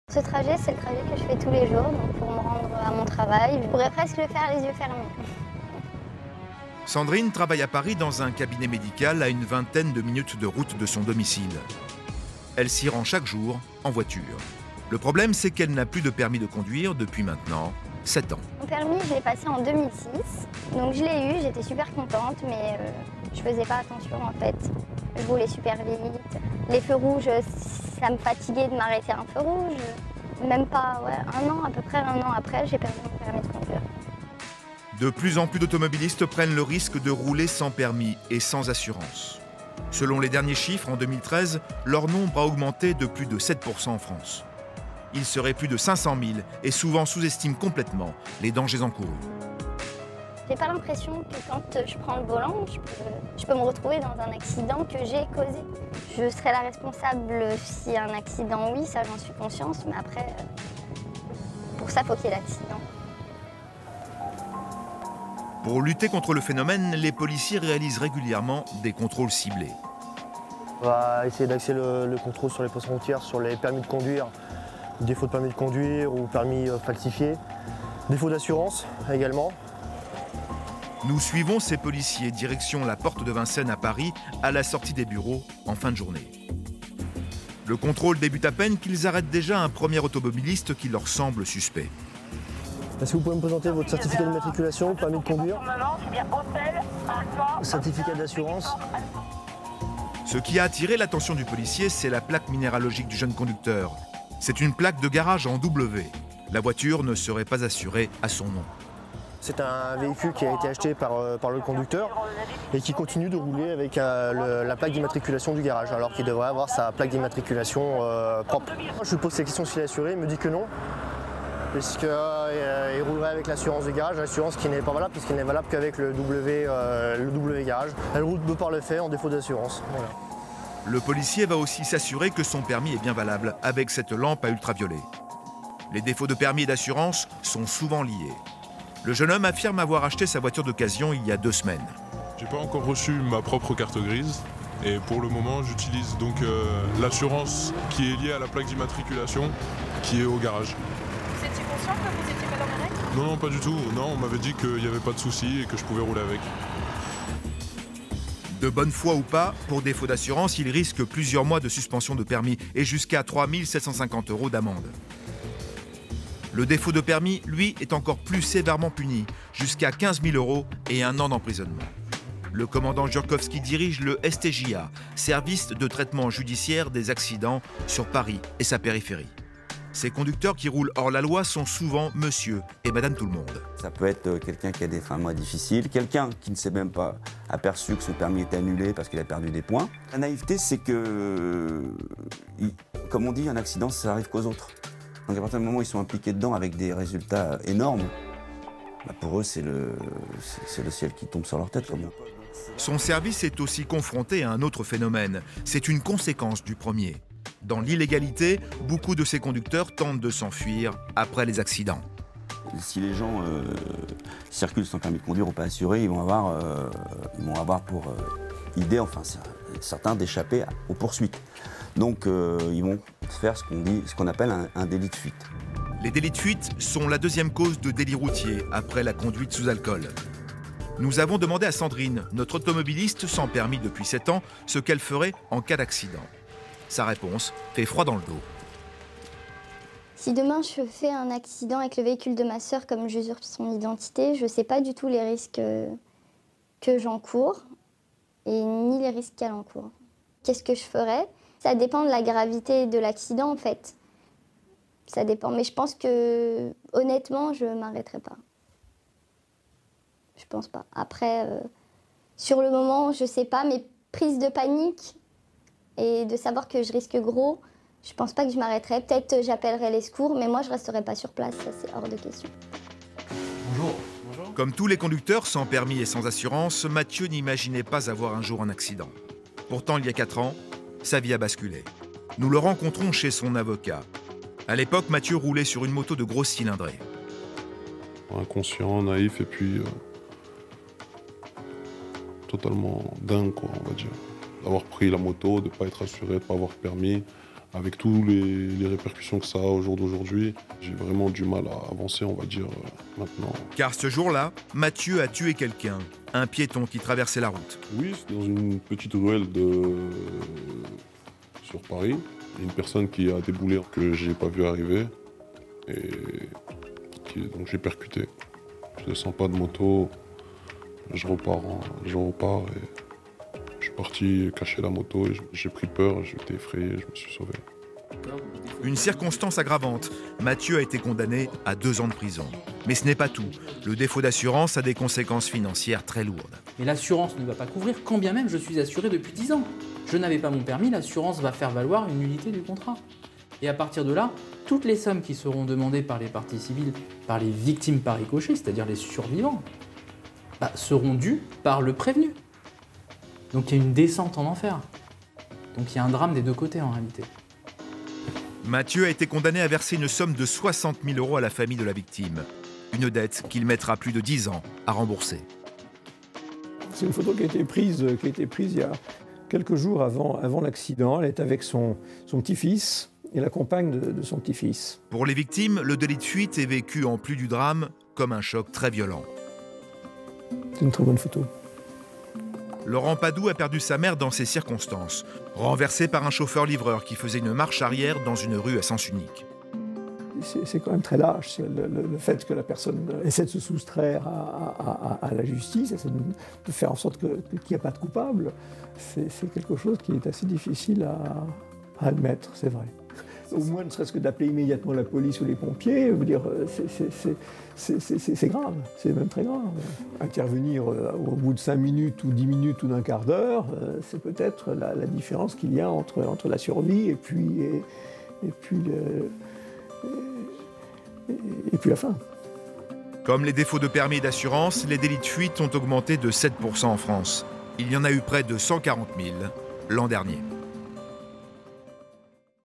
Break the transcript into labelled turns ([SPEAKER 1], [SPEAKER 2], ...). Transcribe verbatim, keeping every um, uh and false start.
[SPEAKER 1] Ce trajet, c'est le trajet que je fais tous les jours, donc pour me rendre à mon travail, je pourrais presque le faire les yeux fermés.
[SPEAKER 2] Sandrine travaille à Paris dans un cabinet médical à une vingtaine de minutes de route de son domicile. Elle s'y rend chaque jour en voiture. Le problème, c'est qu'elle n'a plus de permis de conduire depuis maintenant sept ans.
[SPEAKER 1] Mon permis, je l'ai passé en deux mille six, donc je l'ai eu, j'étais super contente, mais euh, je faisais pas attention en fait. Je roulais super vite. Les feux rouges, ça me fatiguait de m'arrêter à un feu rouge. Même pas, ouais, un an, à peu près un an après, j'ai perdu mon permis de conduire.
[SPEAKER 2] De plus en plus d'automobilistes prennent le risque de rouler sans permis et sans assurance. Selon les derniers chiffres, en deux mille treize, leur nombre a augmenté de plus de sept pour cent en France. Il serait plus de cinq cent mille et souvent sous-estiment complètement les dangers encourus.
[SPEAKER 1] J'ai pas l'impression que quand je prends le volant, je peux, je peux me retrouver dans un accident que j'ai causé. Je serai la responsable s'il y a un accident, oui, ça j'en suis consciente, mais après, pour ça, il faut qu'il y ait l'accident.
[SPEAKER 2] Pour lutter contre le phénomène, les policiers réalisent régulièrement des contrôles ciblés.
[SPEAKER 3] On va essayer d'axer le, le contrôle sur les postes frontières, sur les permis de conduire, défaut de permis de conduire ou permis falsifié, défaut d'assurance également.
[SPEAKER 2] Nous suivons ces policiers direction la porte de Vincennes à Paris à la sortie des bureaux en fin de journée. Le contrôle débute à peine qu'ils arrêtent déjà un premier automobiliste qui leur semble suspect.
[SPEAKER 3] Est-ce que vous pouvez me présenter votre certificat de matriculation, permis de conduire, certificat d'assurance?
[SPEAKER 2] Ce qui a attiré l'attention du policier, c'est la plaque minéralogique du jeune conducteur. C'est une plaque de garage en W. La voiture ne serait pas assurée à son nom.
[SPEAKER 3] C'est un véhicule qui a été acheté par, euh, par le conducteur et qui continue de rouler avec euh, le, la plaque d'immatriculation du garage, alors qu'il devrait avoir sa plaque d'immatriculation euh, propre. Je lui pose ces questions s'il est assuré, il me dit que non, puisqu'il euh, roulerait avec l'assurance du garage, l'assurance qui n'est pas valable, puisqu'elle n'est valable qu'avec le W, euh, le W garage. Elle roule de par le fait en défaut d'assurance. Voilà.
[SPEAKER 2] Le policier va aussi s'assurer que son permis est bien valable avec cette lampe à ultraviolet. Les défauts de permis et d'assurance sont souvent liés. Le jeune homme affirme avoir acheté sa voiture d'occasion il y a deux semaines.
[SPEAKER 4] J'ai pas encore reçu ma propre carte grise et pour le moment j'utilise donc euh, l'assurance qui est liée à la plaque d'immatriculation qui est au garage.
[SPEAKER 5] Vous étiez conscient que vous étiez pas dans les règles ?
[SPEAKER 4] Non, non, pas du tout. Non, on m'avait dit qu'il n'y avait pas de souci et que je pouvais rouler avec.
[SPEAKER 2] De bonne foi ou pas, pour défaut d'assurance, il risque plusieurs mois de suspension de permis et jusqu'à trois mille sept cent cinquante euros d'amende. Le défaut de permis, lui, est encore plus sévèrement puni, jusqu'à quinze mille euros et un an d'emprisonnement. Le commandant Jurkowski dirige le S T J A, service de traitement judiciaire des accidents sur Paris et sa périphérie. Ces conducteurs qui roulent hors la loi sont souvent monsieur et madame tout le monde.
[SPEAKER 6] Ça peut être quelqu'un qui a des fins de mois difficiles, quelqu'un qui ne s'est même pas aperçu que son permis est annulé parce qu'il a perdu des points. La naïveté, c'est que, comme on dit, un accident, ça arrive qu'aux autres. Donc à partir du moment où ils sont impliqués dedans avec des résultats énormes, bah pour eux, c'est le, c'est le ciel qui tombe sur leur tête. Comme ça.
[SPEAKER 2] Son service est aussi confronté à un autre phénomène. C'est une conséquence du premier. Dans l'illégalité, beaucoup de ces conducteurs tentent de s'enfuir après les accidents.
[SPEAKER 6] Si les gens euh, circulent sans permis de conduire ou pas assurés, ils vont avoir, euh, ils vont avoir pour euh, idée, enfin certains, d'échapper aux poursuites. Donc euh, ils vont faire ce qu'on dit, ce qu'on appelle un, un délit de fuite.
[SPEAKER 2] Les délits de fuite sont la deuxième cause de délit routier après la conduite sous alcool. Nous avons demandé à Sandrine, notre automobiliste sans permis depuis sept ans, ce qu'elle ferait en cas d'accident. Sa réponse fait froid dans le dos.
[SPEAKER 1] Si demain je fais un accident avec le véhicule de ma sœur, comme j'usurpe son identité, je ne sais pas du tout les risques que j'encours et ni les risques qu'elle encourt. Qu'est-ce que je ferais? Ça dépend de la gravité de l'accident en fait. Ça dépend, mais je pense que honnêtement, je ne m'arrêterai pas. Je pense pas. Après, euh, sur le moment, je ne sais pas, mais prise de panique et de savoir que je risque gros, je pense pas que je m'arrêterai. Peut-être j'appellerai les secours, mais moi je resterai pas sur place, ça c'est hors de question.
[SPEAKER 2] Bonjour. Bonjour. Comme tous les conducteurs sans permis et sans assurance, Mathieu n'imaginait pas avoir un jour un accident. Pourtant, il y a quatre ans, sa vie a basculé. Nous le rencontrons chez son avocat. À l'époque, Mathieu roulait sur une moto de grosse cylindrée.
[SPEAKER 4] Inconscient, naïf et puis euh, totalement dingue, quoi, on va dire. D'avoir pris la moto, de ne pas être assuré, de ne pas avoir permis, avec tous les, les répercussions que ça a au jour d'aujourd'hui, j'ai vraiment du mal à avancer, on va dire, euh, maintenant.
[SPEAKER 2] Car ce jour-là, Mathieu a tué quelqu'un, un piéton qui traversait la route.
[SPEAKER 4] Oui, c'est dans une petite ruelle de... sur Paris. Il y a une personne qui a déboulé que j'ai pas vu arriver et qui... donc j'ai percuté. Je descends pas de moto, je repars, en... je repars et je suis parti cacher la moto et j'ai pris peur, j'étais effrayé, je me suis sauvé.
[SPEAKER 2] Une circonstance aggravante, Mathieu a été condamné à deux ans de prison. Mais ce n'est pas tout. Le défaut d'assurance a des conséquences financières très lourdes.
[SPEAKER 7] Mais l'assurance ne va pas couvrir, quand bien même je suis assuré depuis dix ans. Je n'avais pas mon permis, l'assurance va faire valoir une nullité du contrat. Et à partir de là, toutes les sommes qui seront demandées par les parties civiles, par les victimes par ricochet, c'est-à-dire les survivants, bah, seront dues par le prévenu. Donc il y a une descente en enfer. Donc il y a un drame des deux côtés en réalité.
[SPEAKER 2] Mathieu a été condamné à verser une somme de soixante mille euros à la famille de la victime. Une dette qu'il mettra plus de dix ans à rembourser.
[SPEAKER 8] C'est une photo qui a été prise, qui a été prise il y a quelques jours avant, avant l'accident. Elle est avec son, son petit-fils et la compagne de, de son petit-fils.
[SPEAKER 2] Pour les victimes, le délit de fuite est vécu en plus du drame comme un choc très violent.
[SPEAKER 8] C'est une très bonne photo.
[SPEAKER 2] Laurent Padoue a perdu sa mère dans ces circonstances, renversé par un chauffeur-livreur qui faisait une marche arrière dans une rue à sens unique.
[SPEAKER 8] C'est quand même très lâche, le, le, le fait que la personne essaie de se soustraire à, à, à, à la justice, essaie de, de faire en sorte qu'il n'y a pas de coupable. C'est quelque chose qui est assez difficile à, à admettre, c'est vrai. Au moins, ne serait-ce que d'appeler immédiatement la police ou les pompiers, vous dire, c'est grave, c'est même très grave. Intervenir au bout de cinq minutes ou dix minutes ou d'un quart d'heure, c'est peut-être la, la différence qu'il y a entre, entre la survie et puis, et, et puis le... Et puis la fin.
[SPEAKER 2] Comme les défauts de permis et d'assurance, les délits de fuite ont augmenté de sept pour cent en France. Il y en a eu près de cent quarante mille l'an dernier.